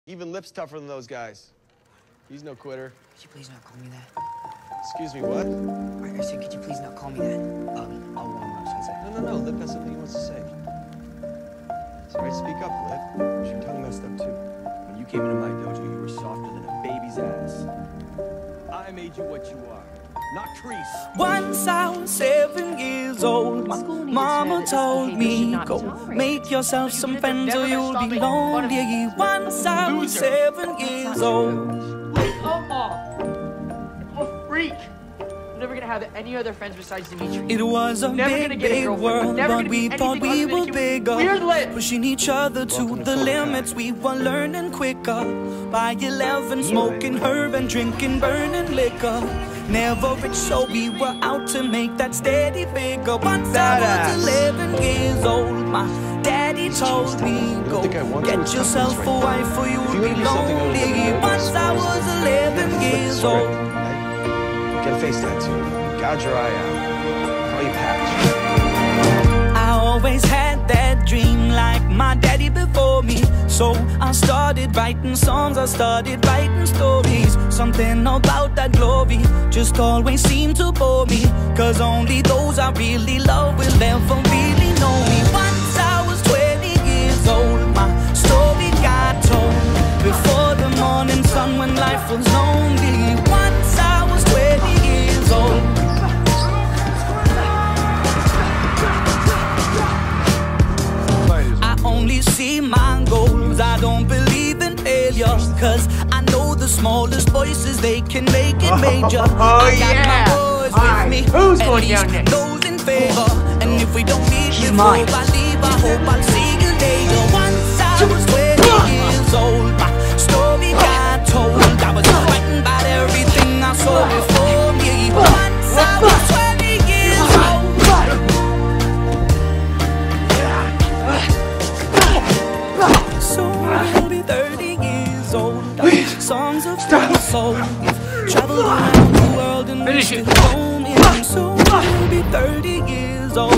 Even Lip's tougher than those guys. He's no quitter. Could you please not call me that? Excuse me, what? I said, could you please not call me that? Sensei. No. Lip has something he wants to say. It's all right, speak up, Lip. Your tongue messed up, too. When you came into my dojo, you were softer than a baby's ass. I made you what you are, not Kreese. Once I was 7 years old, my mama told me, go make yourself some friends or you'll be lonely. Once I was 7 years old. Come on! I'm a freak! I'm never gonna have any other friends besides Dimitri. It was a big world, but we thought we were bigger, pushing each other to the limits. We were learning quicker. By 11, smoking herb and drinking burning liquor. Never rich, so we were out to make that steady figure. Once I was 11 years old, my daddy told me, go get yourself a wife or you'll be lonely. Once I was 11 years old. Get a face tattoo. Gouge your eye out. Call you Patch. I always had that dream like my daddy before me. So I started writing songs, I started writing stories. Something about that glory just always seemed to bore me, cause only those I really love will ever really know me. Once I was 20 years old, my story got told before the morning sun when life was lonely. Once I was 20 years old. I only see my goals, I don't believe in failure, cause I know the smallest voices, they can make it major. I got my boys with me, who's at going least down next? those in favor. And if we don't meet before I leave, I hope I'll see you later. Once I was 20 years old, my story got told. I was fighting about everything I saw before me. Once I was 20 years old. Soon we'll be 30 years old. Songs of my soul. We've traveled around the world and we still roaming. Soon we'll be 30 years old.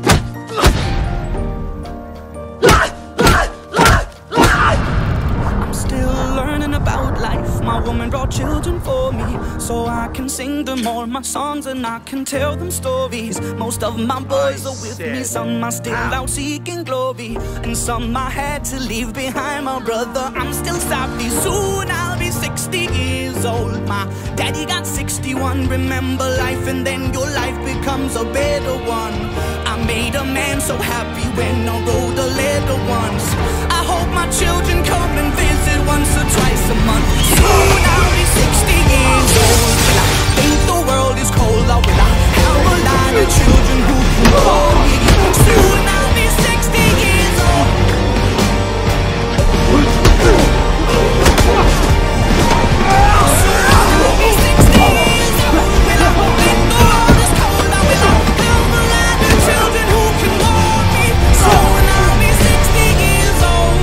I'm still learning about life. My woman brought children for me, so I can sing them all my songs and I can tell them stories. Most of my boys are with me, some are still out seeking glory, and some I had to leave behind. My brother, I'm still sorry. Soon I'll be 60 years old. My daddy got 61. Remember life and then your life becomes a better one. I made a man so happy when I wrote a letter once. I hope my children come and visit once or twice a month. Soon I'll be 60 years old. Will I think the world is cold, or will I have a lot of children who can call me? Soon I'll be 60 years old. Soon I'll be 60 years old. Will I think the world is cold, or will I have a lot of children who can call me? Soon I'll be 60 years old.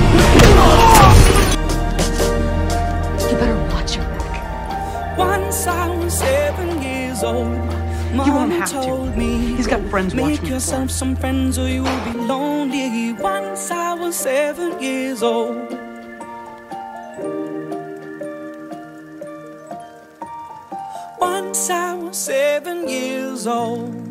You better watch your back. Once I was 7 years old, Mama told me, He's got friends watching make yourself some friends or you will be lonely. Once I was 7 years old. Once I was 7 years old.